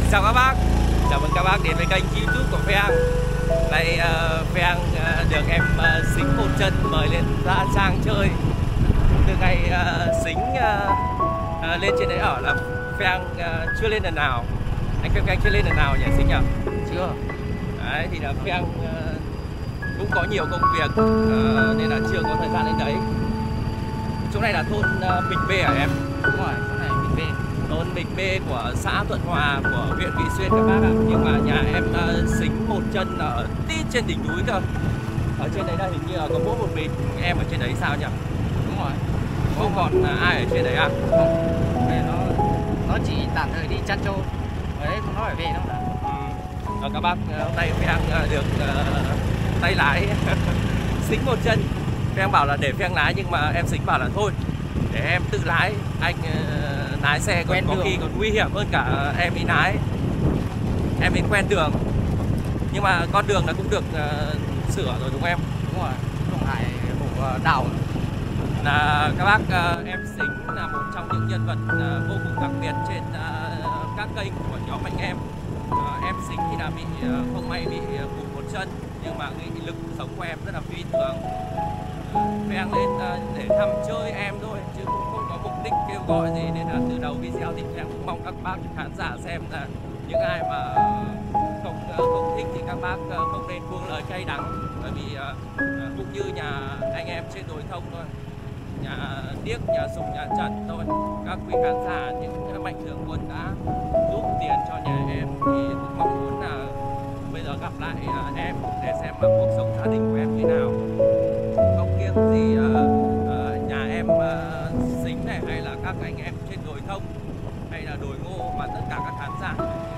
Chào các bác, chào mừng các bác đến với kênh YouTube của Pheng. Đây Pheng được em Sính một chân mời lên Gia Trang chơi. Từ ngày Sính lên trên đấy ở là Pheng chưa lên lần nào. Anh Pheng chưa lên lần nào nhỉ Sính nhỉ? Chưa. Đấy thì là Pheng cũng có nhiều công việc nên là chưa có thời gian lên đấy. Chỗ này là thôn Bình B hả em? Đúng rồi, chỗ này Bình B. Thôn Bình B của xã Thuận Hòa của huyện Vị Xuyên các bác ạ. Nhưng mà nhà em Sính một chân ở tít trên đỉnh núi cơ. Ở trên đấy là hình như là có mỗi một mình em ở trên đấy sao nhỉ? Đúng rồi. Không còn ai ở trên đấy à? Không. Đây nó chỉ tạm thời đi chăn trâu. Ở đấy không nói phải về đâu đã. Các bác hôm nay Pheng được tay lái Sính một chân. Pheng bảo là để Pheng lái nhưng mà em Sính bảo là thôi để em tự lái, anh lái xe còn có khi còn nguy hiểm hơn cả em đi lái. Em đến quen đường. Nhưng mà con đường là cũng được sửa rồi đúng không em? Đúng rồi, Đồng Hải của đảo. Là các bác em Sính là một trong những nhân vật vô cùng đặc biệt trên các kênh của nhóm anh em. Em Sính thì là bị không may bị cụt một chân nhưng mà cái lực sống của em rất là phi thường. Pheng lên để thăm chơi em thôi chứ cũng không có mục đích kêu gọi gì, nên là từ đầu video thì Pheng cũng mong các bác khán giả xem là những ai mà không thích thì các bác không nên buông lời cay đắng, bởi vì cũng như nhà anh em trên đồi thông thôi, nhà Điếc, nhà Sùng, nhà Trần thôi, các quý khán giả những mạnh thường quân đã giúp tiền cho nhà em thì cũng mong muốn là bây giờ gặp lại em để xem mà cuộc sống gia đình của em thế nào, không kiêng gì nhà em Sính này hay là các anh em trên đồi thông hay là đồi ngô, mà tất cả các khán giả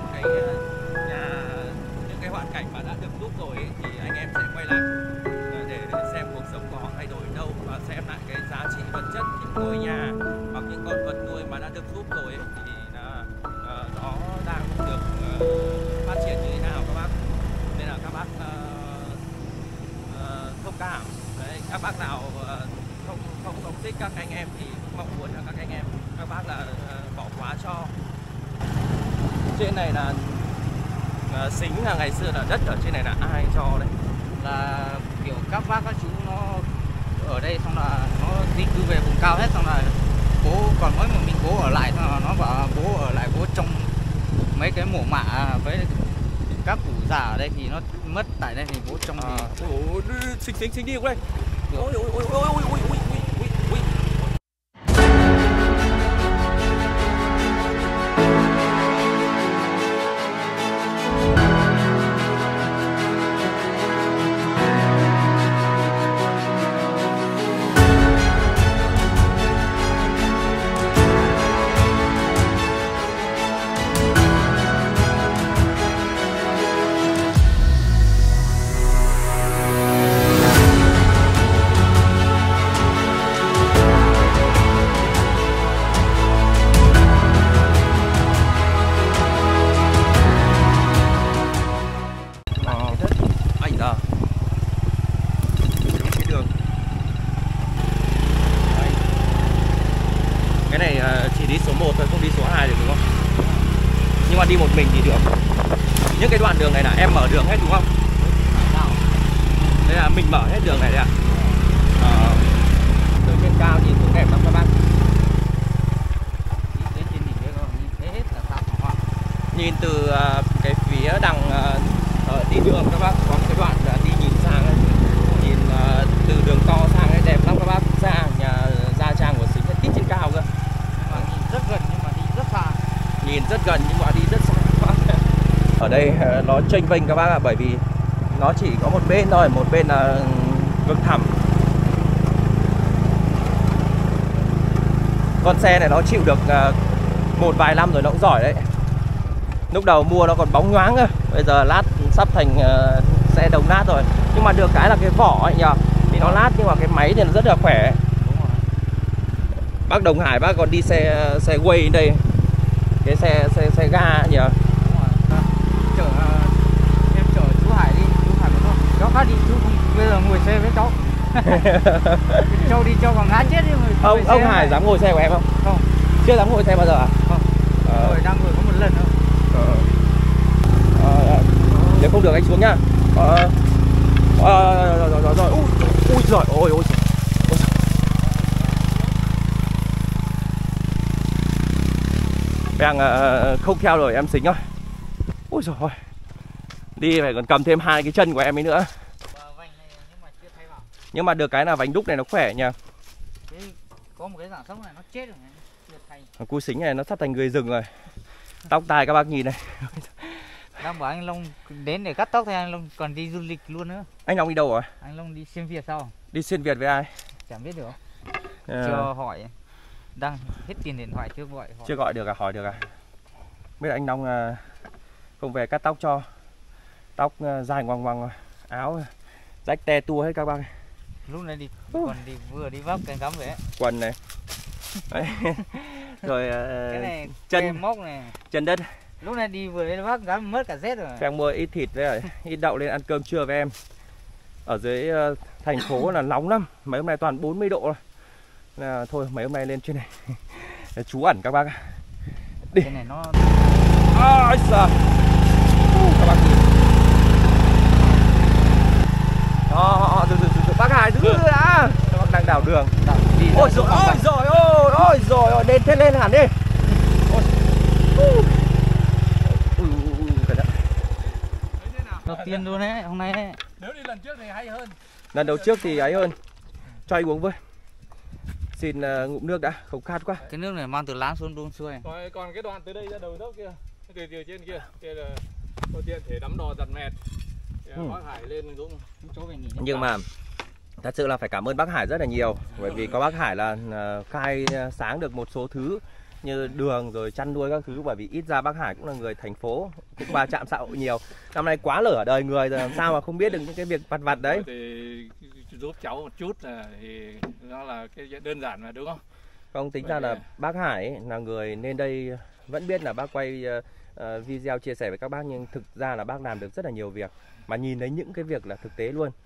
những cái hoàn cảnh mà đã được giúp rồi ấy, thì anh em sẽ quay lại để xem cuộc sống của họ thay đổi đâu và xem lại cái giá trị vật chất, những ngôi nhà hoặc những con vật nuôi mà đã được giúp rồi ấy, thì là nó đang được phát triển như thế nào các bác. Nên là các bác thông cảm. Đấy, các bác nào không thích các anh em thì mong muốn là các bác là bỏ qua cho. Trên này là Sính là ngày xưa là đất ở trên này là ai cho đấy? Là kiểu các bác các chú nó ở đây xong là nó di cư về vùng cao hết, xong là bố còn mỗi một mình bố ở lại, xong là nó bảo bố ở lại bố trông mấy cái mổ mả với các củ già ở đây thì nó mất tại đây thì bố trông thì Sính đi đây. Ôi ôi ôi ôi ôi ôi ôi. Cái này chỉ đi số 1 thôi, không đi số 2 được đúng không? Nhưng mà đi một mình thì được. Những cái đoạn đường này là em mở đường hết đúng không? Đây là mình mở hết đường này đấy à? Từ trên cao nhìn xuống đẹp lắm các bác. Nhìn từ cái phía đằng đi đường các bác, có cái đoạn đi nhìn sang ấy. Nhìn từ đường to sang ấy đẹp lắm các bác. Ra nhà Gia Trang của Sính tít trên cao cơ. rất gần nhưng mà đi rất xa. Nhìn rất gần nhưng mà đi rất xa các bác. Ở đây nó chênh vênh các bác ạ, bởi vì nó chỉ có một bên thôi, một bên là vực thẳm. Con xe này nó chịu được một vài năm rồi nó cũng giỏi đấy. Lúc đầu mua nó còn bóng nhoáng cơ, bây giờ lát sắp thành xe đồng nát rồi. Nhưng mà được cái là cái vỏ ấy nhờ, thì nó lát nhưng mà cái máy thì nó rất là khỏe. Bác Đồng Hải bác còn đi xe quay đây, cái xe ga nhỉ? Em chở chú Hải đi, chú Hải bảo thôi cháu khác đi, chú không bây giờ ngồi xe với cháu. Cháu đi cho còn ngã chết đi. Ông Hải dám ngồi xe của em không? Không. Chưa dám ngồi xe bao giờ à? Không. Rồi đang ngồi có một lần thôi. Không được, anh xuống nhá. Rồi. Ui giời ôi. Đang không theo rồi em Xính ơi. Ui giời ơi. Đi phải còn cầm thêm 2 cái chân của em ấy nữa. Nhưng mà được cái là vành đúc này nó khỏe nha. Có một cái dạng sống này nó chết rồi này. Cu Xính này nó sắp thành người rừng rồi. Tóc tai các bác nhìn này. Đang bảo anh Long đến để cắt tóc thì anh Long còn đi du lịch luôn nữa. Anh Long đi đâu rồi? Anh Long đi xuyên Việt sao? Đi xuyên Việt với ai? Chẳng biết được. Chưa hỏi. Đang hết tiền điện thoại chưa gọi. Chưa gọi được à? Hỏi được à? Biết anh Long không về cắt tóc cho. Tóc dài ngoằng ngoằng rồi. Áo rách te tua hết các bác. Lúc này đi còn vừa đi vác cái cắm về. Quần này. Đấy. Rồi cái này chân móc này, chân đất. lúc này đi vừa đến vác gắm mất cả rét rồi. Phèn mua ít thịt với ít đậu lên ăn cơm trưa với em. Ở dưới thành phố là nóng lắm, mấy hôm nay toàn 40 độ rồi. Là thôi mấy hôm nay lên trên này trú ẩn các bác. Đi. Cái này nó các bác nhìn. Bác Hải thứ đã. Các bác đang đào đường. Ôi rồi lên thế lên hẳn đi. đầu tiên luôn đấy hôm nay ấy. Nếu đi lần trước thì hay hơn. Lần đầu trước thì ấy hơn. Cho anh uống với. Xin ngụm nước đã, không khát quá. Cái nước này mang từ Láng xuống Đôn Xuôi. Còn cái đoạn từ đây ra đầu dốc kia, từ trên kia là có tiện thể đắm đò giật mẹt. Bác Hải lên Dũng chỗ về nghỉ. Nhưng mà thật sự là phải cảm ơn bác Hải rất là nhiều. Bởi vì có bác Hải là khai sáng được một số thứ như đường rồi chăn nuôi các thứ. Bởi vì ít ra bác Hải cũng là người thành phố, cũng va chạm xã hội nhiều. Năm nay quá lở đời người rồi, làm sao mà không biết được những cái việc vặt vặt đấy. Thì giúp cháu một chút thì nó là cái đơn giản mà đúng không? Không, tính ra là bác Hải ấy, là người nên đây vẫn biết là bác quay video chia sẻ với các bác, nhưng thực ra là bác làm được rất là nhiều việc mà nhìn thấy những cái việc là thực tế luôn.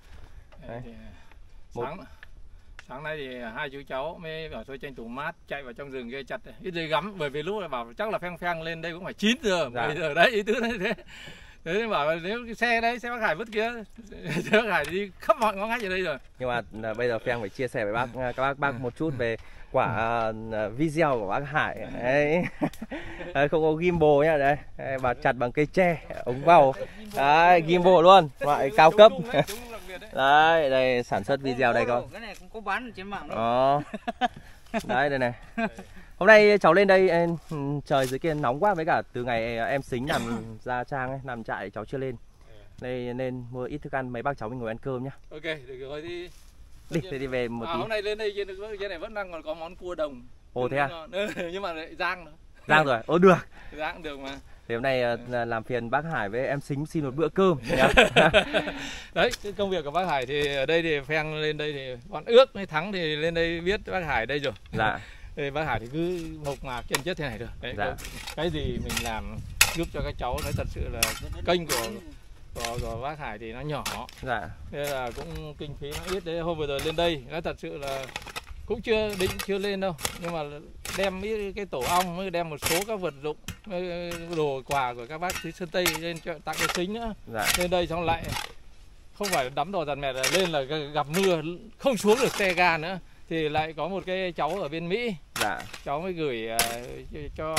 Sáng nay thì hai chú cháu mới bảo thôi tranh thủ mát chạy vào trong rừng kia chặt ít dây gắm, bởi vì lúc này bảo chắc là pheng lên đây cũng phải 9 giờ. Dạ. Bây giờ đấy ý tứ đấy thế. Thế bảo nếu cái xe đấy, xe bác Hải vứt kia, xe bác Hải đi khắp mọi ngõ ngách ở đây rồi. Nhưng mà bây giờ Pheng phải chia sẻ với các bác một chút về quả video của bác Hải đấy. Không có gimbal nhá, đấy và chặt bằng cây tre ống vào đấy, gimbal luôn, loại cao cấp. Đấy đây sản xuất video đây con. Cái này cũng có bán trên mạng đó. Đấy đây này. Hôm nay cháu lên đây trời dưới kia nóng quá, với cả từ ngày em Xính nằm Gia Trang ấy, nằm trại cháu chưa lên. Đây nên mua ít thức ăn, mấy bác cháu mình ngồi ăn cơm nhá. Ok, được rồi thì đi về một tí. Hôm nay lên đây trên này vẫn đang còn có món cua đồng. Ồ thế à? Nhưng mà lại rang nữa. Rang rồi. Ồ được. Rang được mà. Thì hôm nay làm phiền bác Hải với em Xính xin một bữa cơm. Đấy, cái công việc của bác Hải thì ở đây thì Pheng lên đây thì bọn ước hay Thắng thì lên đây biết bác Hải đây rồi. Dạ. Thì bác Hải thì cứ mộc mạc chân chất thế này rồi. Đấy, dạ. Cái gì mình làm giúp cho các cháu, nói thật sự là kênh của bác Hải thì nó nhỏ. Dạ. Thế là cũng kinh phí nó ít đấy. Hôm vừa rồi lên đây nói thật sự là cũng chưa lên đâu, nhưng mà đem cái tổ ong mới đem một số các vật dụng đồ quà của các bác xứ Sơn Tây lên tặng cái Xính nữa. Dạ. Lên đây xong lại không phải đắm đò giặt mẹt, là lên là gặp mưa không xuống được xe ga nữa, thì lại có một cái cháu ở bên Mỹ. Dạ. Cháu mới gửi cho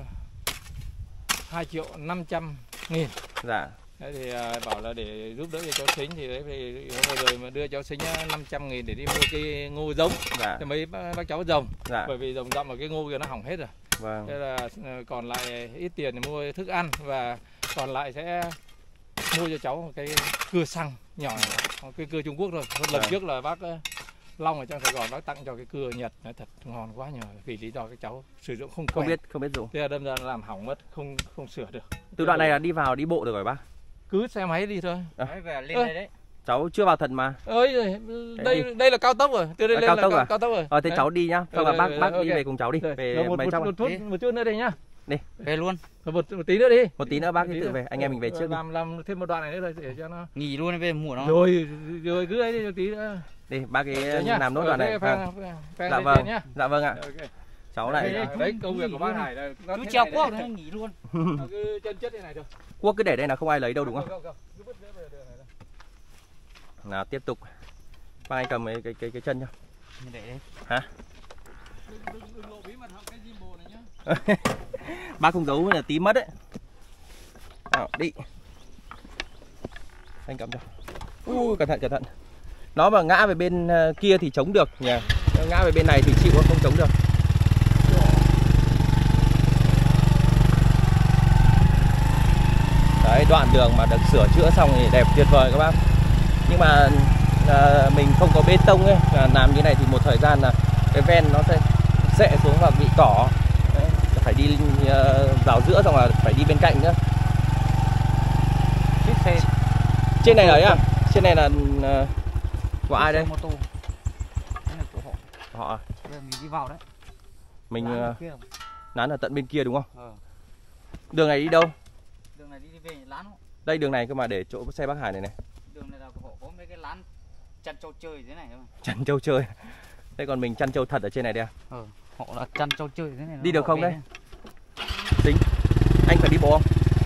2.500.000. Dạ. Đấy thì bảo là để giúp đỡ cho cháu Xính, thì đấy thì hôm rồi mà đưa cháu Xính 500.000 để đi mua cái ngô giống. Dạ. Thì mấy bác cháu rồng. Dạ. Bởi vì rồng rậm mà cái ngô kia nó hỏng hết rồi. Vâng. Thế là còn lại ít tiền để mua thức ăn, và còn lại sẽ mua cho cháu một cái cưa xăng nhỏ, cái cưa Trung Quốc thôi. Lần trước là bác Long ở trong Sài Gòn bác tặng cho cái cưa Nhật, nó thật ngon quá nhờ, vì lý do các cháu sử dụng không quen. Không biết dùng. Thế là đâm ra làm hỏng mất, không sửa được. Từ đoạn này là đi vào đi bộ được rồi bác? Cứ xe máy đi thôi. Đấy, về lên đây đấy. Cháu chưa vào thật mà. Ơi, đây là cao tốc rồi. Từ đây lên là cao tốc rồi. Thế cháu đi nhá. Xong là bác đi về cùng cháu đi. Về một chút nữa đây nhá. Đi. Về luôn. Một tí nữa đi. Một tí nữa bác đi tự về, anh em mình về trước. Làm thêm một đoạn này nữa thôi để cho nó nghỉ luôn về mùa nó. Rồi cứ ấy đi một tí nữa. Đi, bác ấy làm nốt đoạn này. Dạ vâng. Dạ vâng ạ. Okay. cháu này đấy công việc của bác Hải đây. Cứ treo cuốc nó nghỉ luôn. Cứ chân chất như này thôi. Cuốc cứ để đây là không ai lấy đâu đúng không? Không. Cứ vứt về đường này thôi. Nào tiếp tục. Bác anh cầm cái chân cho. Để đấy. Hả? Đừng lộ bí mật học cái gimbal này nhá. Bác không giấu là tí mất đấy. Nào, đi. Anh cầm cho. Cẩn thận. Nó mà ngã về bên kia thì chống được nhỉ. Ngã về bên này thì chịu không chống được. Đấy, đoạn đường mà được sửa chữa xong thì đẹp tuyệt vời các bác. Nhưng mà mình không có bê tông ấy, làm như này thì một thời gian là cái ven nó sẽ sệ xuống và bị cỏ. Đấy, phải đi vào giữa xong là phải đi bên cạnh nữa. Trên này đấy à? Trên này là của ai đây? Mô tô. Đây là của họ. Họ à? Bây giờ mình đi vào đấy. Mình nán ở tận bên kia đúng không? Ờ. Đường này đi đâu? Đường này đi về lán không? Đây đường này cơ mà để chỗ xe bác Hải này này. Đường này là của họ có mấy cái lán chăn trâu chơi thế này thôi. Chăn trâu chơi. Đây còn mình chăn trâu thật ở trên này đây à? Họ là chăn trâu chơi thế này. Đi được không đấy? Tính. Anh phải đi bộ không?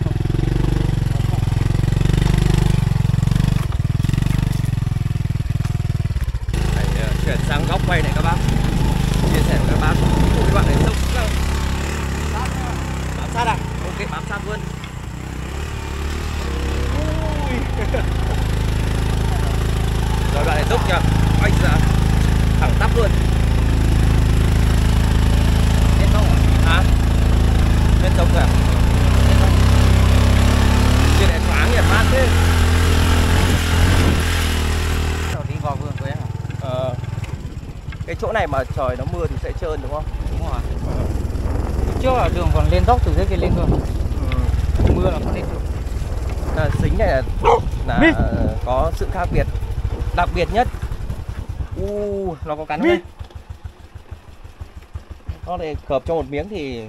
Phải chuyển sang góc quay này các bác. Chia sẻ với các bác. Cái bạn này sốc lắm. Bám sát à? Ok, bám sát luôn. Rồi bạn này dốc chưa? Anh ra thẳng tắp luôn. Lên không à? Hả? Lên dốc rồi à? Trên này thoáng nhỉ, mát thế. Rồi đi vào vườn của em à? Cái chỗ này mà trời nó mưa thì sẽ trơn đúng không? Đúng rồi. Trước là đường còn lên dốc từ dưới kia lên thôi. Mưa là không lên được. Xính này là có sự khác biệt. Đặc biệt nhất. Nó có cắn không đây? Nó để cợp cho một miếng thì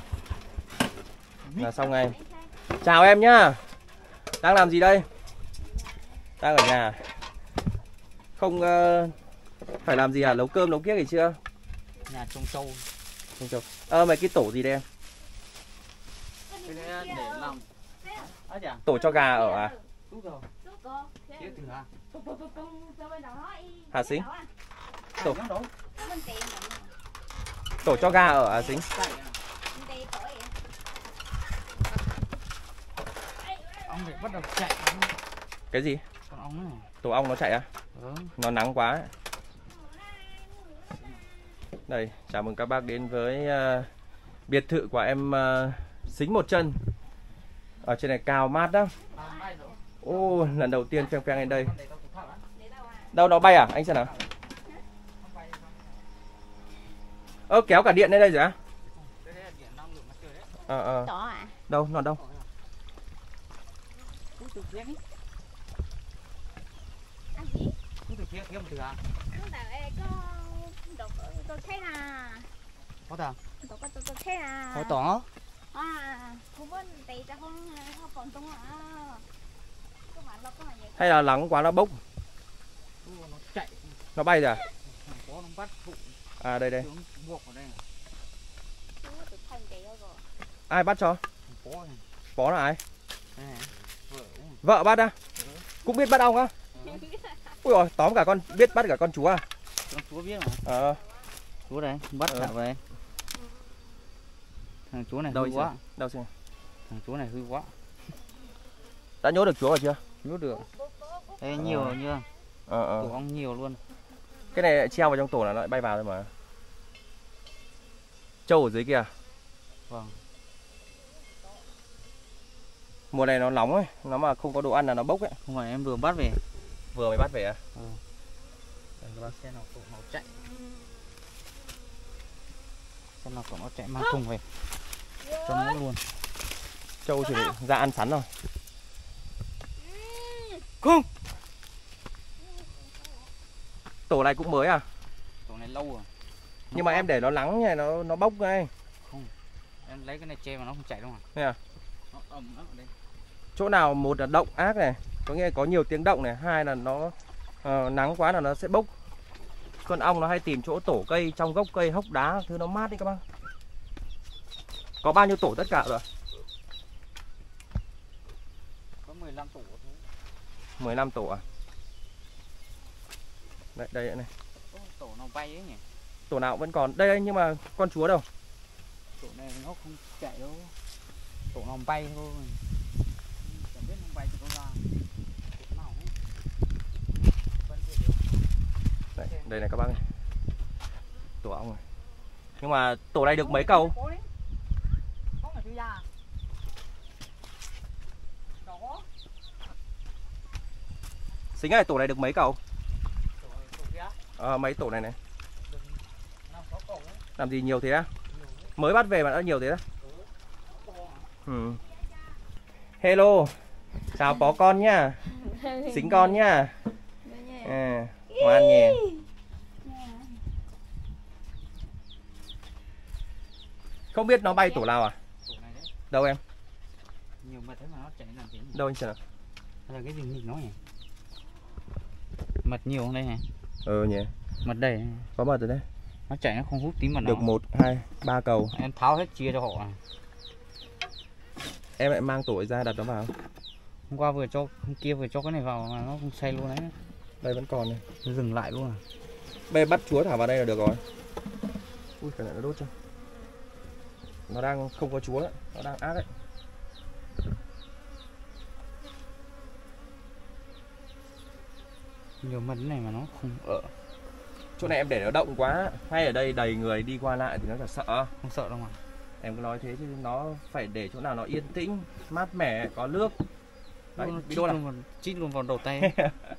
là xong ngay. Chào em nhá. Đang làm gì đây? Đang ở nhà. Không phải làm gì à? Nấu cơm nấu kiếc gì chưa? Nhà trông trâu. Trông trâu. Mấy cái tổ gì đây em? Cái đấy để làm. Tổ cho gà ở à? Đúng rồi. Chết từ hả? Hả Xính? Tổ cho gà ở à Xính? Ong để bắt đầu chạy. Cái gì? Con ong này. Tổ ong nó chạy à? Nó nắng quá ấy. Đây, chào mừng các bác đến với biệt thự của em Xính một chân. Ở trên này cao mát đó. Lần đầu tiên pheng lên đây. Đâu nó bay à? Anh xem nào. Kéo cả điện lên đây rồi á? Đâu, nó đâu? Có tỏ. Hay là nắng quá nó bốc? Nó chạy. Nó bay rồi à? Có nó bắt phụ. À đây đây. Buộc vào đây. Ai bắt cho? Bó là ai? Vợ. Vợ bắt à? Cũng biết bắt ong á? Ui rồi, tóm cả con, biết bắt cả con chú à? Con chú biết mà. Chú đây, bắt cả về. Thằng chú này hư quá. Đâu xem. Thằng chú này hư quá. Đã nhốt được chú rồi chưa? Nhốt được. Đây nhiều rồi chưa? Tổ ong nhiều luôn. Cái này treo vào trong tổ là nó lại bay vào thôi mà. Trâu ở dưới kia. Vâng. Mùa này nó nóng ấy, nó mà không có đồ ăn là nó bốc ấy. Không phải em vừa bắt về. Vừa mới bắt về à? Xem nào tổ nó chạy. Xem nào tổ nó chạy mang thùng về. Cho nó luôn. Trâu chuẩn bị ra ăn sắn rồi. Không. Tổ này cũng mới à? Tổ này lâu rồi. Nhưng mà em để nó nắng này nó bốc ngay. Không. Em lấy cái này che mà nó không chạy đâu mà. Thế à? Nó ẩm lắm ở đây. Chỗ nào một là động ác này, có nghĩa là có nhiều tiếng động này, hai là nó nắng quá là nó sẽ bốc. Con ong nó hay tìm chỗ tổ cây, trong gốc cây, hốc đá thứ nó mát đi các bác. Có bao nhiêu tổ tất cả rồi? Có 15 tổ thôi. 15 tổ à? Đây, đây này. Tổ nào bay ấy nhỉ? Tổ nào vẫn còn. Đây nhưng mà con chúa đâu? Tổ này nó không chạy đâu. Tổ nào bay thôi. Chẳng biết nó bay từ đâu ra. Tổ nào ấy. Đây, đây này các bác này. Tổ ong này. Nhưng mà tổ này được mấy cầu? Xính ơi, tổ này được mấy cầu? Mấy tổ này này. Làm gì nhiều thế á? Mới bắt về mà đã nhiều thế á? Hello. Chào bó con nhá. Xính con nhá. À, ngoan nhỉ. Không biết nó bay tổ nào à? Đâu em? Nhiều mật thế mà nó chạy làm gì? Đâu anh chờ. Hay là cái gì nghịch nó nhỉ? Mật nhiều không đây này? Nhỉ. Mật đầy. Có mật rồi đấy. Nó chạy nó không hút tí mật nào. Được 1, 2, 3 cầu. Em tháo hết chia cho họ. Em lại mang tổ ra đặt nó vào. Hôm qua vừa cho, hôm kia vừa cho cái này vào mà nó không say luôn đấy. Đây vẫn còn này. Nó dừng lại luôn à. Bây bắt chúa thả vào đây là được rồi. Ui, cái này nó đốt cho. Nó đang không có chúa đấy, nó đang ác đấy. Nhiều mật này mà nó không ở. Chỗ này em để nó động quá, hay ở đây đầy người đi qua lại thì nó chả sợ. Không sợ đâu mà. Em cứ nói thế chứ nó phải để chỗ nào nó yên tĩnh, mát mẻ, có nước. Đấy, chít luôn vào đầu tay.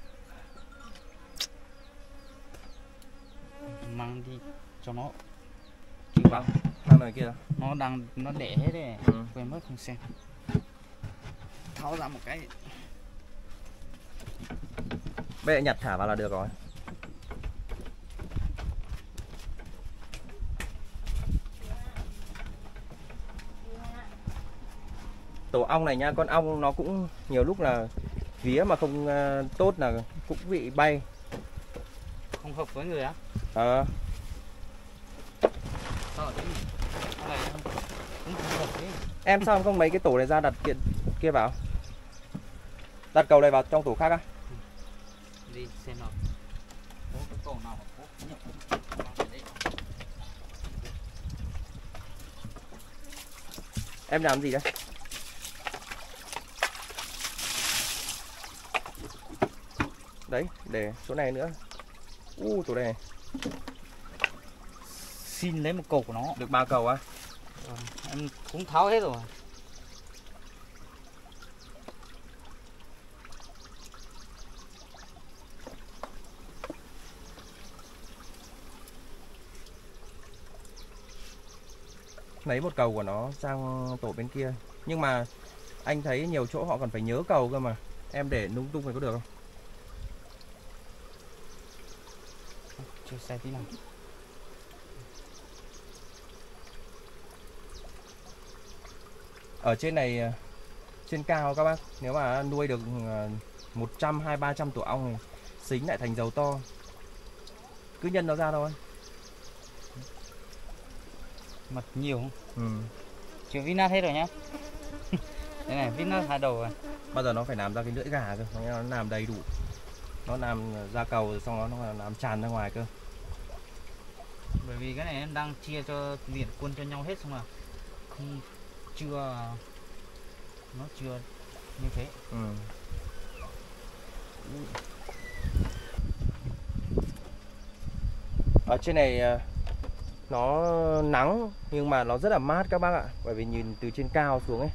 Mang đi cho nó. Vâng, sang này kia. Nó đẻ hết đấy. Quên mất không xem. Tháo ra một cái. Bây giờ nhặt thả vào là được rồi. Tổ ong này nha, con ong nó cũng nhiều lúc là vía mà không tốt là cũng bị bay. Không hợp với người á? Sao em sao không mấy cái tổ này ra đặt kia vào? Đặt cầu này vào trong tổ khác á? Đi xem nào. Có cái tổ nào có. Em làm gì đấy? Đấy, để chỗ này nữa. Chỗ này. Xin lấy một cầu của nó. Được 3 cầu á? Em cũng tháo hết rồi. Lấy một cầu của nó sang tổ bên kia. Nhưng mà anh thấy nhiều chỗ họ còn phải nhớ cầu cơ mà. Em để lung tung này có được không? Chưa xe tí nào. Ở trên này, trên cao các bác, nếu mà nuôi được 100, 200, 300 tổ ong này, xính lại thành dầu to. Cứ nhân nó ra thôi. Mật nhiều không? Chưa vít nát hết rồi nhá. Đây này, vít nát hai đầu rồi. Bao giờ nó phải làm ra cái lưỡi gà cơ, nó làm đầy đủ. Nó làm ra cầu rồi xong nó làm tràn ra ngoài cơ. Bởi vì cái này em đang chia cho liền quân cho nhau hết xong rồi. Không nó chưa như thế. Ở trên này nó nắng nhưng mà nó rất là mát các bác ạ, bởi vì nhìn từ trên cao xuống ấy.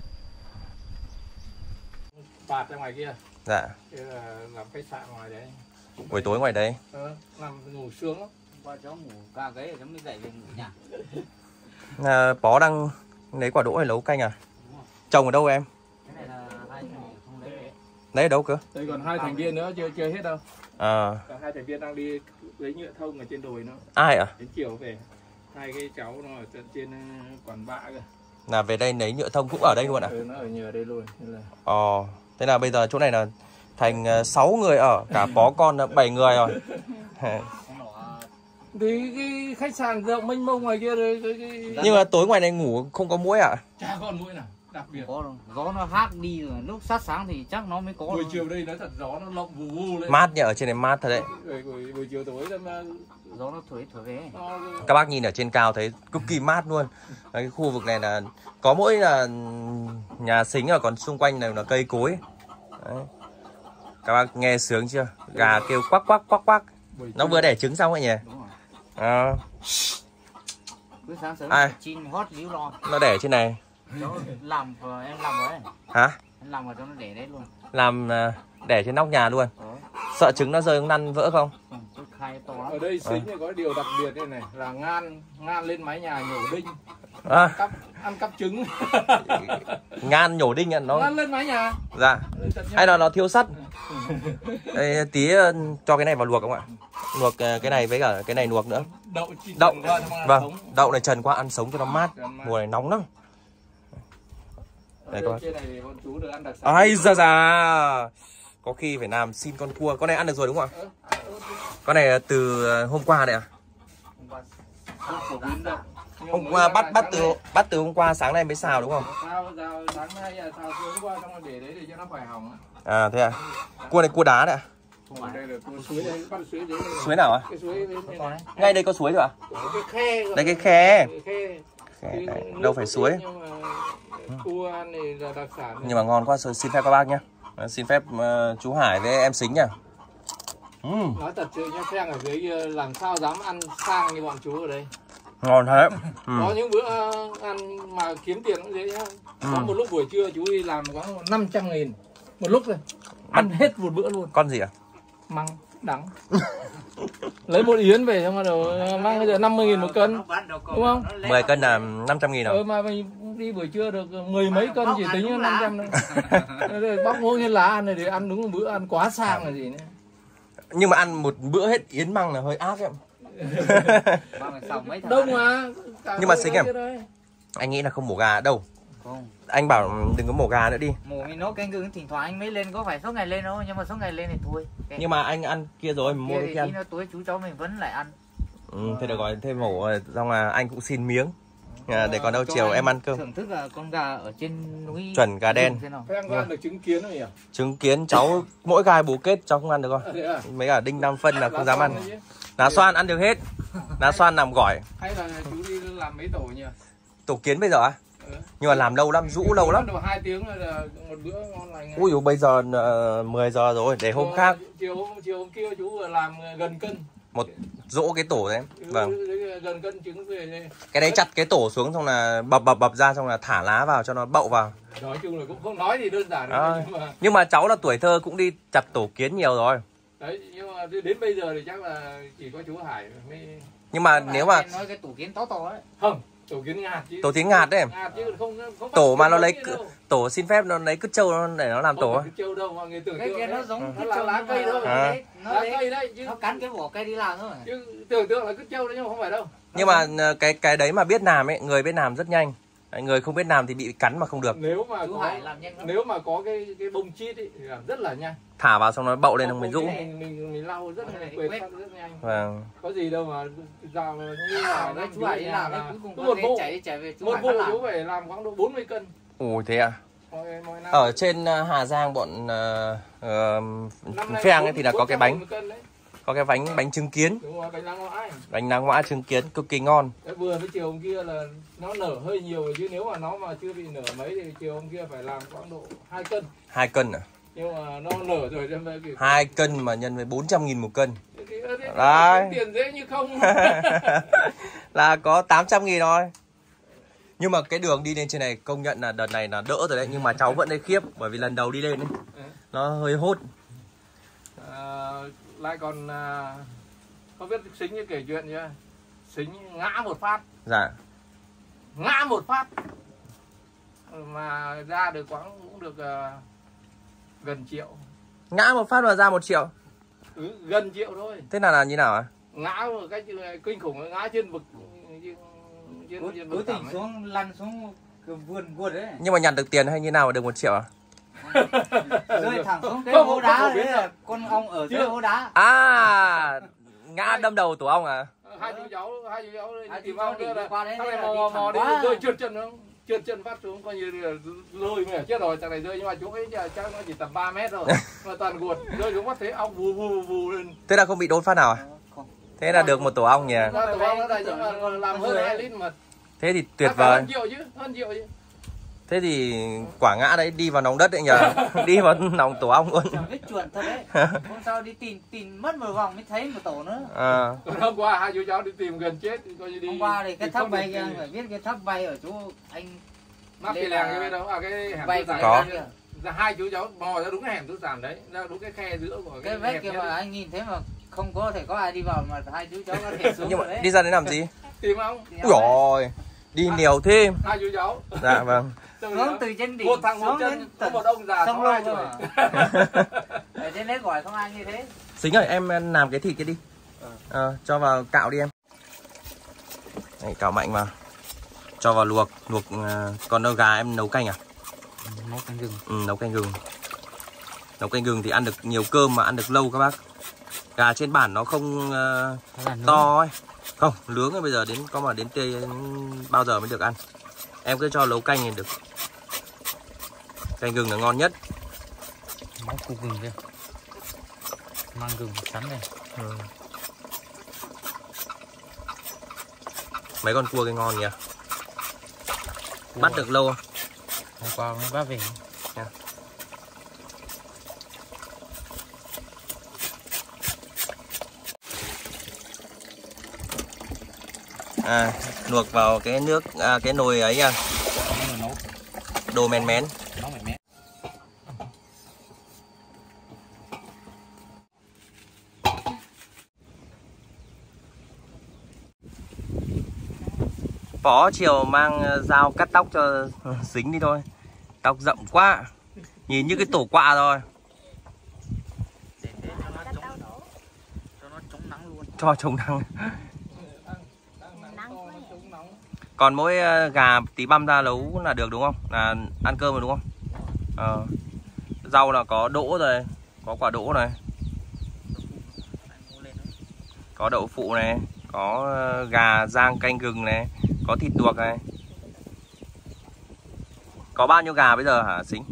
Phạt ra ngoài kia. Dạ. Thế là làm khách sạn ngoài đấy. Buổi tối ngoài đấy. Nằm ngủ sướng lắm. Qua cháu ngủ ca gáy rồi cháu mới dậy về ngủ nhà. Bó đang lấy quả đỗ hay nấu canh à? Trồng ở đâu em? Cái này là hai thành không lấy đấy. Lấy ở đâu cơ? Đây còn 2 thành viên nữa chưa hết đâu. Còn 2 thành viên đang đi lấy nhựa thông ở trên đồi nó. Ai ạ? Đến chiều về. 2 cái cháu nó ở trên Quản Bạ cơ. Là về đây lấy nhựa thông cũng ở đây luôn ạ? Nó ở nhờ đây luôn. Nên là... Thế là bây giờ chỗ này là thành 6 người ở, cả bó con là 7 người rồi. Thì cái khách sạn rộng mênh mông ngoài kia rồi Nhưng mà tối ngoài này ngủ không có muỗi à? chả con muỗi nào đặc biệt. Có đâu. Gió nó hát đi rồi lúc sát sáng thì chắc nó mới có. Buổi chiều đây nói thật gió nó lộng vù vù lên. Mát nhỉ, ở trên này mát thật đấy. Buổi chiều tối mà Gió nó thổi về. Các bác nhìn ở trên cao thấy cực kỳ mát luôn. Cái khu vực này là có mỗi là nhà xính, còn xung quanh này là cây cối. Đấy. Các bác nghe sướng chưa? Gà kêu quắc quắc quắc quắc. Nó vừa đẻ trứng xong rồi nhỉ? Đúng rồi. À, Cứ sáng sớm Ai? chín hót líu lo. nó đẻ trên này. Nó làm em làm rồi đấy. Hả? Em làm rồi cho nó để đấy luôn. Làm đẻ trên nóc nhà luôn. Sợ trứng nó rơi lăn vỡ không? Tôi khai to lắm. ở đây xính thì có điều đặc biệt đây này là ngan lên mái nhà nhổ đinh. À, Ăn cắp trứng. ngan nhổ đinh nó. Ngan lên mái nhà. Dạ. Hay là nó thiếu sắt. Đây, tí cho cái này vào luộc không ạ? Luộc cái này với cả cái này luộc nữa. Đậu. Vâng, đậu này trần qua ăn sống cho nó mát. Mùa này nóng lắm. Đây các bạn. Ai da da. Có khi phải làm xin con cua. Con này ăn được rồi đúng không ạ? Con này từ hôm qua đấy à? Hôm qua bắt từ hôm qua, sáng nay mới xào đúng không? Sáng nay xào hôm qua xong rồi để đấy để cho nó khỏi hỏng. À thế à? Cua này cua đá đấy à? Không, đây là suối đây, con suối đấy. Suối nào ạ? Cái suối bên này. Ngay đây có suối rồi ạ? Cái khe. Đây cái khe. Khe Đấy, đâu phải suối. Cua này là đặc sản. Nhưng mà ngon quá, xin phép các bác nhé. Xin phép chú Hải với em Xính nha. Nói thật sự nhá, Pheng ở dưới làm sao dám ăn sang như bọn chú ở đây. Ngon thế. Có những bữa ăn mà kiếm tiền cũng dễ nhá. Có một lúc buổi trưa chú đi làm có 500.000 một lúc rồi. Ăn hết một bữa luôn. Con gì ạ? Măng đắng. Lấy một yến về xong rồi mang bây giờ 50.000 một cân. Đúng không? 10 cân là 500.000 rồi. Mà mình đi buổi trưa được 10 mấy cân chỉ tính 500 thôi. Bóc ngô như lá ăn này để ăn đúng một bữa ăn quá sang là gì nữa. Nhưng mà ăn một bữa hết yến măng là hơi ác em. Đông mà. Nhưng mà Xính em, anh nghĩ là không mổ gà đâu. Không. Anh bảo đừng có mổ gà nữa đi. Mổ mình nấu canh gừng thỉnh thoảng anh mới lên, có phải suốt ngày lên đâu, nhưng mà suốt ngày lên thì thôi. Nhưng mà anh ăn kia rồi, mua cái kia ăn. Tí tối chú cháu mình vẫn lại ăn. Thế được rồi, thêm mổ xong là anh cũng xin miếng. Để còn đâu chiều em ăn cơm. Thưởng thức là con gà ở trên núi. Chuẩn gà đen. Pheng ăn được trứng kiến rồi nhỉ? Trứng kiến cháu mỗi gai bú kết cháu không ăn được không? Mấy cả đinh 5 phân là không dám ăn. Lá xoan ăn được hết. Lá xoan làm gỏi. Hay là chú đi làm mấy tổ nhỉ? Tổ kiến bây giờ á? Nhưng mà làm lâu lắm, rũ lâu lắm. 2 tiếng là một bữa ngon lành. Ui dồi, bây giờ 10 giờ rồi, để hôm khác. Chiều hôm kia chú vừa làm gần cân. Một rỗ cái tổ đấy. Vâng. Gần cân trứng về đây. Cái đấy chặt cái tổ xuống xong là bập ra, xong là thả lá vào cho nó bậu vào. Nói chung là cũng không nói gì đơn giản. Nhưng mà cháu là tuổi thơ cũng đi chặt tổ kiến nhiều rồi. Đấy, nhưng mà đến bây giờ thì chắc là chỉ có chú Hải mới. Nhưng mà nếu mà nói cái tổ kiến to ấy. Không, tổ kiến ngạt chứ. Tổ kiến ngạt đấy. Ngạt chứ không tổ mà nó lấy tổ xin phép nó lấy cứt trâu để nó làm tổ á. Cứt trâu đâu mà người tưởng cái kia nó giống nó là lá cây thôi. Lá cây đấy chứ. Nó cắn cái vỏ cây đi làm thôi. Chứ tưởng tượng là cứt trâu đấy nhưng mà không phải đâu. Nhưng mà cái đấy mà biết làm ấy, người biết làm rất nhanh. Người không biết làm thì bị cắn mà không được. Nếu mà có cái bông chít ấy thì làm rất là nhanh. Thả vào xong nó bậu lên xong mình rũ. Mình lau rất là quệt rất nhanh. Vâng. Có gì đâu mà rào như là đấy chú Hải đi làm đấy, cuối cùng một vụ chạy về chú một Hải vụ chú phải làm khoảng độ 40 cân. Ủa thế à? Ở trên Hà Giang bọn Pheng ấy thì là có cái bánh. Có cái bánh trứng kiến. Đúng rồi, bánh lá ngoãi. Bánh lá ngoãi trứng kiến cực kỳ ngon. Cái vừa với chiều hôm kia là nó nở hơi nhiều rồi, chứ nếu mà nó mà chưa bị nở mấy thì chiều hôm kia phải làm khoảng độ 2 cân. 2 cân à? Nhưng mà nó nở rồi nên phải 2 cân mà nhân với 400.000 một cân. Đấy. Tiền dễ như không. Là có 800.000 thôi. Nhưng mà cái đường đi lên trên này công nhận là đợt này là đỡ rồi đấy. Nhưng mà cháu vẫn thấy khiếp bởi vì lần đầu đi lên ấy. Nó hơi hốt. Lại còn có biết Xính như kể chuyện chưa? Xính ngã một phát. Dạ. Ngã một phát mà ra được cũng được gần triệu. Ngã một phát mà ra 1 triệu? Gần triệu thôi. Thế là như nào ạ? Ngã một cách kinh khủng, ngã trên vực. Cố tình xuống lăn xuống vườn đấy. Nhưng mà nhặt được tiền hay như nào mà được 1 triệu à? Rơi thẳng xuống cái hố đá đấy là con ong ở dưới hố đá. À, ngã đâm đầu tổ ong à? hai chú cháu Hai tìm chú cháu ông đi nữa qua đấy thằng này là mò đi mò thẳng đi quá. rơi trượt chân nó trượt chân phát xuống coi như là lôi mẹ chết rồi, thằng này rơi nhưng mà chú ấy chắc nó chỉ tầm 3 mét rồi mà toàn guột rơi xuống phát thế ong vù vù vù lên. Thế là không bị đốt phát nào à? Không. Thế là được một tổ ong nhỉ? Tổ ong nó đây nhưng mà còn làm hơn 2 lít mà. Thế thì tuyệt vời. Hơn triệu chứ. Thế thì quả ngã đấy đi vào lòng đất đấy nhờ. Đi vào lòng tổ ong luôn. Chẳng biết chuột thật đấy. Hôm sau đi tìm mất một vòng mới thấy một tổ nữa. À. Còn hôm qua hai chú cháu đi tìm gần chết coi như đi. Hôm qua thì cái tháp bay kia phải biết cái tháp bay ở chỗ anh mắc cái làng cái bên đó à cái hẻm bay tư có. sản. Hai chú cháu mò ra đúng cái hẻm tư sản đấy, ra đúng cái khe giữa của cái vết kia mà anh nhìn thấy mà không có thể có ai đi vào mà hai chú cháu có thể xuống. Nhưng mà đấy. đi ra đấy làm gì? tìm không? Úi dồi, đi nhiều thêm. Hai chú cháu. Dạ vâng. Xuống từ trên đỉnh một thằng một xuống chân đến có một ông già sông 62 Lô tuổi. ở trên đấy gọi không ai như thế. Xính ơi, em làm cái thịt kia đi. Cho vào cạo đi em. Đấy, cạo mạnh vào. Cho vào luộc. Còn đâu gà em nấu canh à? Nấu canh gừng. Nấu canh gừng. Nấu canh gừng thì ăn được nhiều cơm mà ăn được lâu các bác. Gà trên bản nó không to ấy. Không, nướng rồi bây giờ đến có mà đến tê bao giờ mới được ăn. Em cứ cho nấu canh thì được. Canh gừng là ngon nhất. Máu củ gừng kia. Mang gừng sắn này. Mấy con cua cái ngon nhỉ? Bắt được lâu không? Hôm qua mới bắt về. Luộc vào cái nước cái nồi ấy nha. Đồ mén mén. Phó chiều mang dao cắt tóc cho Dính đi thôi. Tóc rậm quá. Nhìn như cái tổ quạ rồi. Cho nó chống nắng luôn. Cho chống nắng. Còn mỗi gà tí băm ra nấu là được đúng không? Là ăn cơm rồi đúng không? Rau là có đỗ rồi. Có quả đỗ này. Có đậu phụ này. Có gà rang canh gừng này. Có thịt luộc này. Có bao nhiêu gà bây giờ hả Sính?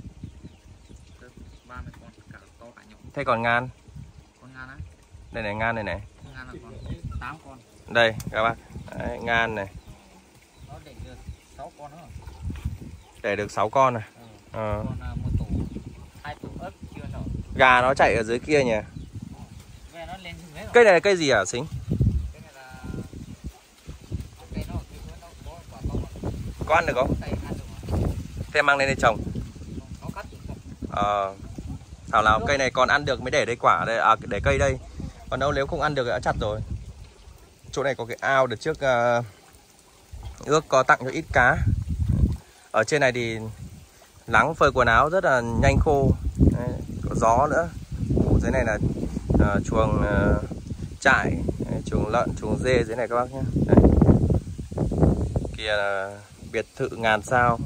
30 con cả to cả nhỏ. Thế còn ngan? Con ngan á? Đây này, ngan này này. Ngan là còn 8 con. Đây các bác. Đấy, ngan này. Nó để được 6 con nữa. Để được 6 con này. Còn một tổ 2 tổ ớt chưa nở. Gà nó chạy ở dưới kia nhỉ. Về nó lên hết rồi. Cây này là cây gì hả Sính? Cái này là cây nó có quả to mà. Có ăn được không? Cây ăn được mà. Thế mang lên đây trồng. Nó cắt được. Thảo nào cây này còn ăn được mới để đây quả đây, để cây đây. Còn đâu nếu không ăn được thì đã chặt rồi. Chỗ này có cái ao đợt trước ước có tặng cho ít cá. Ở trên này thì nắng phơi quần áo rất là nhanh khô. Đấy, có gió nữa. Dưới này là chuồng trại, chuồng lợn, chuồng dê dưới này các bác nhé. Đây. Kia là biệt thự ngàn sao.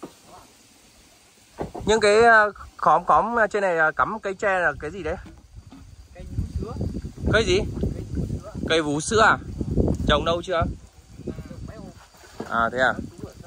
Nhưng cái khóm trên này cắm cây tre là cái gì đấy? cây vú sữa. Cây gì? Cây vú sữa à? Trồng đâu chưa? À thế à?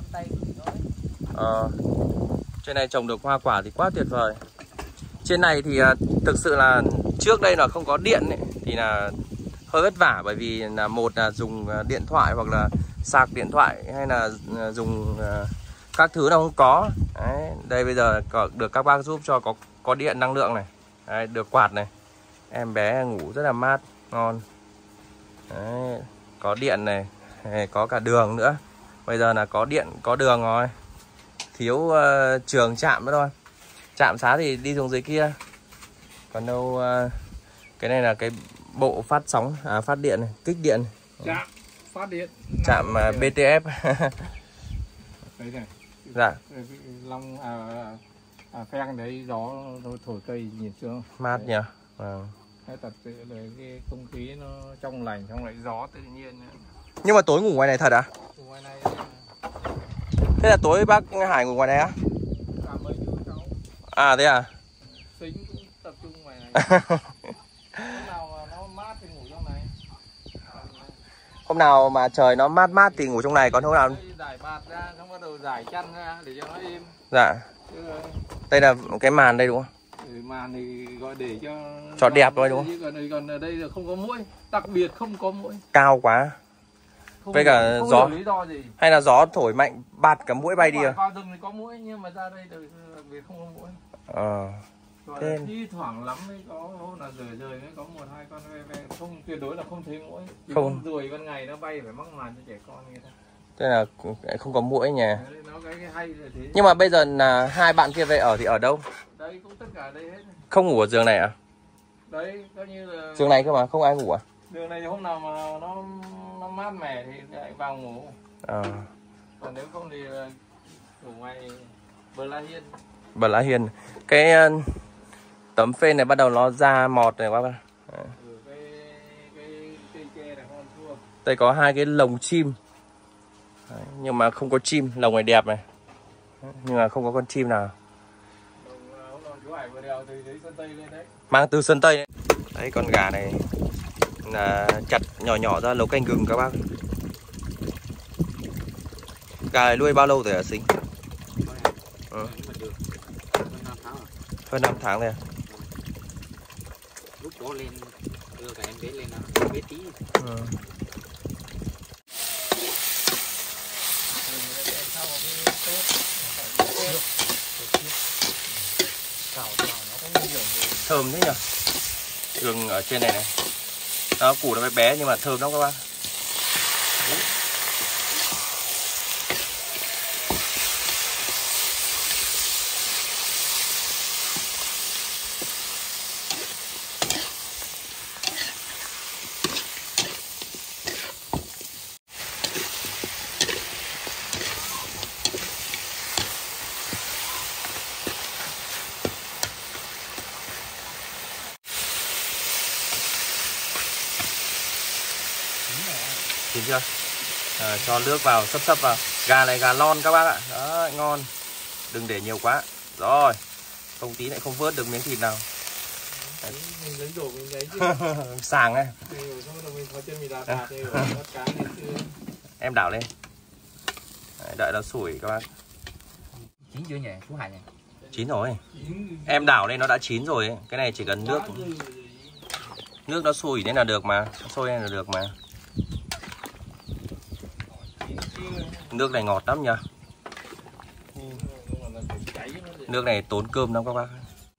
Trên này trồng được hoa quả thì quá tuyệt vời. Trên này thì thực sự là trước đây là không có điện ấy, thì là hơi vất vả bởi vì là một là dùng điện thoại hoặc là sạc điện thoại hay là dùng các thứ nó không có. Đấy, đây bây giờ được các bác giúp cho có điện năng lượng này. Đấy, được quạt này. Em bé ngủ rất là mát, ngon. Đấy, có điện này, có cả đường nữa. Bây giờ là có điện, có đường rồi. Thiếu trường trạm nữa thôi. Trạm xá thì đi xuống dưới kia. Còn đâu cái này là cái bộ phát sóng, phát điện này, kích điện. Trạm phát điện. Trạm BTF. Đấy này. Dạ. Long phèn đấy gió thổi cây nhìn xuống. Mát nhỉ. Hay thật sự là cái không khí nó trong lành, xong lại gió tự nhiên. Nhưng mà tối ngủ ngoài này thật à? Ngoài này thế là tối bác Hải ngủ ngoài này á? cả mấy chú cháu. À thế à? Sính cũng tập trung ngoài này. Lúc nào mà nó mát thì ngủ trong này. Hôm nào mà trời nó mát mát thì ngủ trong này, còn hôm nào Giải bạt ra, xong bắt đầu giải chăn ra để cho nó im. dạ. Chứ, Đây là cái màn đây đúng không? màn thì gọi để cho đẹp thôi đúng không? Còn ở đây là không có muỗi, đặc biệt không có muỗi. Cao quá. Không Với cả không gió. hiểu lý do gì. Hay là gió thổi mạnh bạt cả muỗi bay đi à? Vào rừng thì có muỗi nhưng mà ra đây đặc biệt không có muỗi. Thế... Thi thoảng lắm mới có hôm là rời mới có 1-2 con ve, không tuyệt đối là không thấy muỗi. Không. Ruồi ban ngày nó bay phải mắc màn cho trẻ con như thế. Thế là không có muỗi nhỉ. Nó cái hay là thế. Nhưng mà bây giờ là hai bạn kia về ở thì ở đâu? Đây cũng tất cả đây hết. Không ngủ ở giường này à? Đấy, coi như là Giường này cơ mà, không ai ngủ à? Đường này hôm nào mà nó mát mẻ thì lại vào ngủ. Còn nếu không thì ngủ ngoài Bờ La Hiên. Bờ La Hiên. Cái tấm phên này bắt đầu nó ra mọt này các bạn. Cây tre này không thua. Đây có hai cái lồng chim. Đấy, nhưng mà không có chim, lồng này đẹp này. Nhưng mà không có con chim nào. Mang từ Sơn Tây đấy. Đấy con gà này là chặt nhỏ nhỏ ra nấu canh gừng các bác. Gà này nuôi bao lâu rồi hả Sính? Hơn 5 tháng rồi à? Lúc đó lên đưa cả em bé lên nó bé tí. Thơm thế nhỉ? Gừng ở trên này này. Nó củ nó bé bé nhưng mà thơm lắm các bác. Chín chưa? Cho nước vào, sấp vào. Gà này gà lon các bác ạ. Đó, ngon. Đừng để nhiều quá. Rồi. Không tí lại không vớt được miếng thịt nào. Mình lấy đổ mình lấy chứ. Sàng ấy. Em đảo lên. Đấy, đợi nó sủi các bác. Chín chưa nhỉ? Chú Hải nhỉ? Chín rồi. Em đảo lên nó đã chín rồi ấy. Cái này chỉ cần nước. Nước nó sủi nên là được mà. Sôi nên là được mà. Nước này ngọt lắm nhá. Nước này tốn cơm lắm các bác.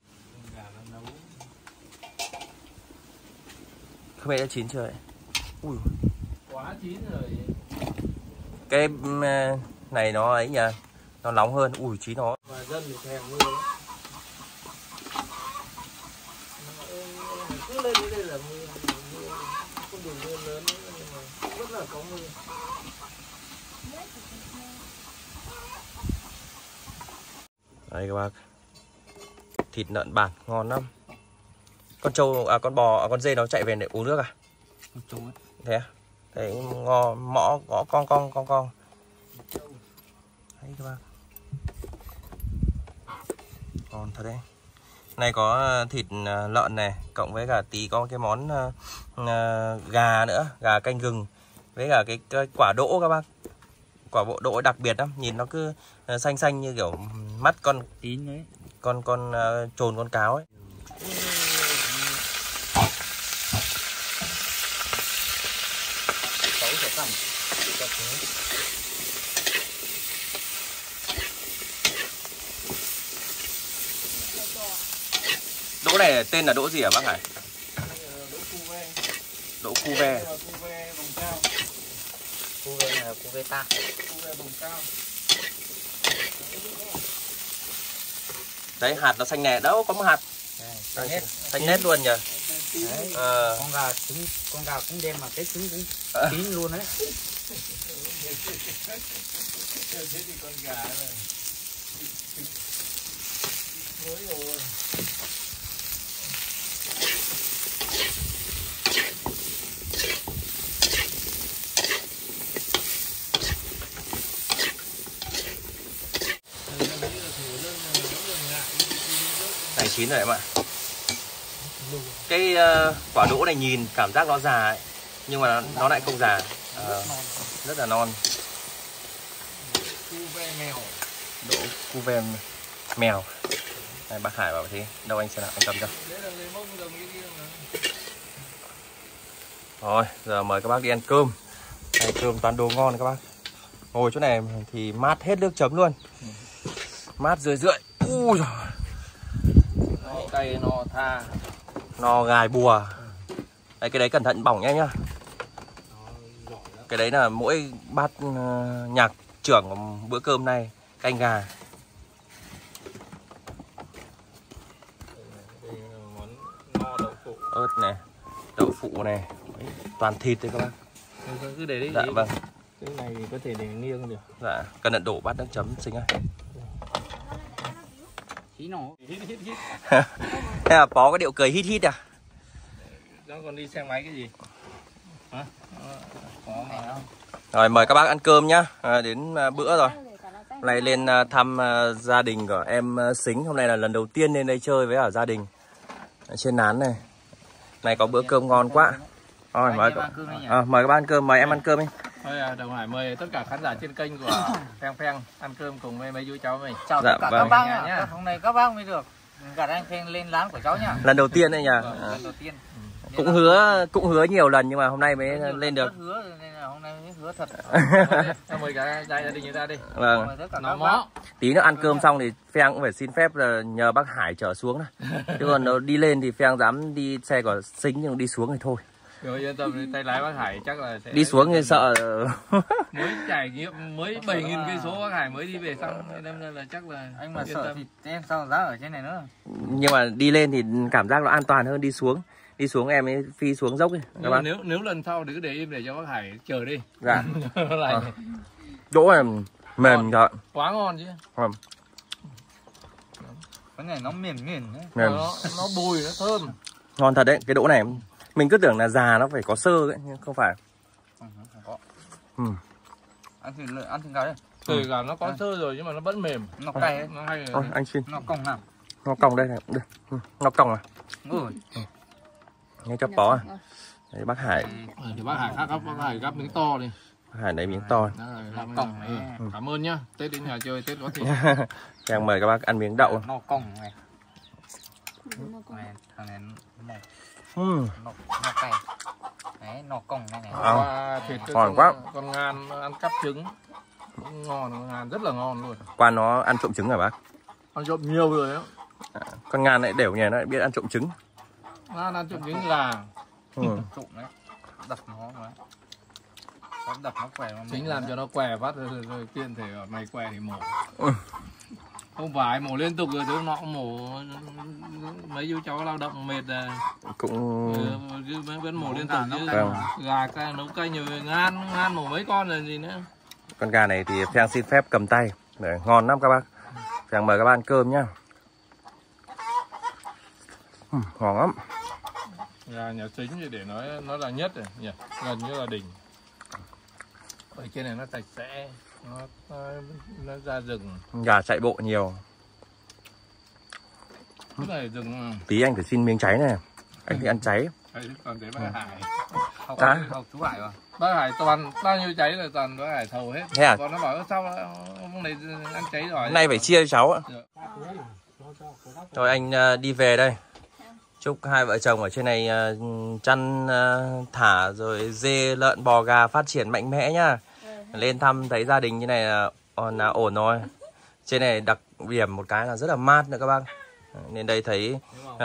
Không biết đã chín chưa ấy. Ui. Quá chín rồi. Cái này nó ấy nhỉ. Nó nóng hơn. Ui chín nó. Và dân thì thèm mưa. Cứ lên đến đây là mưa. Không được mưa lớn nhưng mà vẫn là có mưa. Đây các bác. Thịt lợn bản ngon lắm. Con trâu à con bò à, con dê nó chạy về để uống nước à? Con trâu ấy. Thế à? Đấy ngò mõ gõ con. Đấy các bác. Ngon thật đấy. Này có thịt lợn này, cộng với cả tí có cái món gà nữa, gà canh gừng với cả cái quả đỗ các bác. Quả bộ đỗ đặc biệt lắm, nhìn nó cứ xanh xanh như kiểu mắt con Chín đấy. Con trồn con cáo ấy. Đỗ này tên là đỗ gì hả bác Hải? Đỗ cu ve. Cu ve là cu ve ta. Đấy hạt nó xanh nè, đâu có một hạt. Xanh nét luôn nhỉ. Đấy, con gà cũng đem mà cái trứng cũng chín luôn đấy. Thế thì con gà này. Mới rồi. Này chín rồi em ạ. Cái quả đỗ này nhìn cảm giác nó già ấy. nhưng mà nó lại không già, rất là non. Cu ve mèo. Đỗ cu ve mèo. Đây, bác Hải bảo thế. Đâu anh xem nào, anh cầm cho. Rồi, giờ mời các bác đi ăn cơm. Ăn cơm toàn đồ ngon các bác. Ngồi chỗ này thì mát hết nước chấm luôn. Mát rượi rượi. Ui giời. No cay, no tha. No gài bùa. Đấy, cái đấy cẩn thận bỏng em nhá. Cái đấy là mỗi bát nhạc trưởng của bữa cơm này. Canh gà. Đây là món no đậu phụ. Ớt này, đậu phụ này. Đấy, toàn thịt đấy các bác. Cứ để đấy. Dạ vâng. Cái này thì có thể để nghiêng được. Dạ, cẩn thận đổ bát nước chấm xinh ơi. Khí nổ. Hít. Thế là có cái điệu cười hít hít à? Nó còn đi xe máy cái gì? Hả? Có mà không? Rồi mời các bác ăn cơm nhá. Đến bữa rồi. Hôm nay lên thăm gia đình của em Xính. Hôm nay là lần đầu tiên lên đây chơi với ở gia đình. Ở trên nán này. Này có bữa cơm ngon quá. Rồi mời các bác ăn cơm, mời em ăn cơm đi. Thôi Đồng Hải mời tất cả khán giả trên kênh của Pheng ăn cơm cùng với mấy chú cháu mình. Chào tất cả các bác nhá. Hôm nay các bác mới được gặp anh Pheng lên lán của cháu nhá. Lần đầu tiên đây nhỉ. Lần đầu tiên. Cũng hứa nhiều lần nhưng mà hôm nay mới lên được. Hứa nên là hôm nay mới hứa thật. Mời cả gia đình người ta đi. Vâng. Nó mó. Tí nữa ăn cơm xong thì Pheng cũng phải xin phép là nhờ bác Hải chở xuống này. Chứ còn nó đi lên thì Pheng dám đi xe của Xính nhưng đi xuống thì thôi. Rồi yên tâm, tay lái bác Hải chắc là sẽ đi xuống thì sợ. Mới trải nghiệm mới 7.000 cây số bác Hải mới đi về xong nên là chắc là anh mà sợ thì em sao giá ở trên này nữa. Nhưng mà đi lên thì cảm giác nó an toàn hơn đi xuống. Đi xuống em ấy phi xuống dốc ấy. Nhưng mà nếu lần sau thì cứ để im để cho bác Hải chờ đi. Dạ. Lại đỗ này mềm rồi. Quá ngon chứ. Cái này nó mềm đấy. Nó bùi, nó thơm. Ngon thật đấy, cái đỗ này mình cứ tưởng là già nó phải có xơ ấy, nhưng không phải. Không có. Ăn thịt gà đấy. Thịt gà nó có xơ rồi nhưng mà nó vẫn mềm. Nó cay ấy. Nó hay. Anh xin. Nó cong nào. Nó cong đây này. Nó cong à? Nghe cho bó à? Đấy, bác Hải. Thì bác Hải bác Hải gắp miếng to đi. Bác Hải lấy miếng to. Nó cong này. Cảm ơn nhá. Tết đến nhà chơi, Tết có thịt. Chàng mời các bác ăn miếng đậu. Nó cong này. Thằng này nó cay. Đấy, nó cong này này. Thịt ngon quá. Con ngan ăn cắp trứng. Ngon, con ngan rất là ngon luôn. Quan nó ăn trộm trứng hả bác? Ăn trộm nhiều rồi đó. Con ngan lại đều nhờ nó lại biết ăn trộm trứng. Ngan ăn trộm trứng gà. Trộm đấy. Đập nó mà. Đập nó què mà. Chính làm cho nó què phát rồi tiên thể mày què thì mổ. Không phải mổ liên tục rồi thứ nọ mổ mấy chú cháu lao động mệt cũng vẫn mổ liên tục chứ. Gà cay nấu cay nhiều ngan mổ mấy con rồi gì nữa. Con gà này thì Pheng xin phép cầm tay để ngon lắm các bác. Pheng mời các bác ăn cơm nhá. Ngon lắm. Gà nhà Chính thì để nói nó là nhất rồi nhỉ, gần như là đỉnh. Ở trên này nó sạch sẽ, nó ra rừng. Gà chạy bộ nhiều. Cái này rừng. Tí anh phải xin miếng cháy này. Anh thích ăn cháy. Còn thấy bác Hải. Học chú Hải rồi. Bác Hải toàn bao nhiêu cháy là toàn bác Hải thầu hết. Thế à? Còn nó bảo sao hôm nay ăn cháy rồi. Hôm nay phải chia cho cháu ạ. Rồi anh đi về đây. Chúc hai vợ chồng ở trên này chăn thả rồi dê lợn bò gà phát triển mạnh mẽ nhá. Lên thăm thấy gia đình như này là ổn rồi. Trên này đặc điểm một cái là rất là mát nữa các bác. Nên đây thấy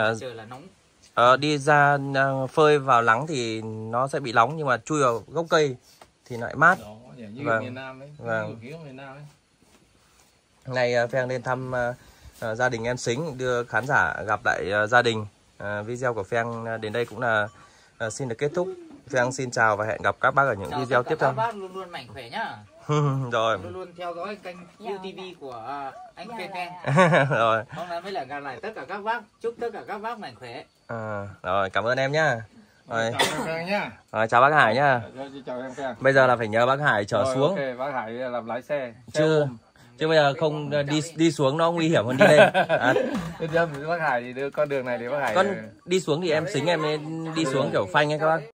đi ra phơi vào nắng thì nó sẽ bị nóng, nhưng mà chui vào gốc cây thì lại mát. Như vâng. Miền Nam ấy. Vâng. Miền Nam ấy. Hôm nay Pheng lên thăm gia đình em Xính, đưa khán giả gặp lại gia đình. Video của Pheng đến đây cũng là xin được kết thúc. Pheng xin chào và hẹn gặp các bác ở những video tiếp theo. Các bác luôn luôn mạnh khỏe nhá. Rồi. Luôn luôn theo dõi kênh YouTube của anh Pheng. Rồi. Hôm nay mới là gặp lại tất cả các bác. Chúc tất cả các bác mạnh khỏe. Rồi, cảm ơn em nhá. Rồi. Rồi, chào bác Hải nhá. Chào em Pheng. Bây giờ là phải nhờ bác Hải chở rồi, xuống. Ok, bác Hải làm lái xe. Chứ bây giờ không đi xuống nó nguy hiểm hơn đi lên. Bác Hải thì đưa con đường này thì bác Hải. Con đi xuống thì em Xính em đi xuống kiểu phanh ấy các bác.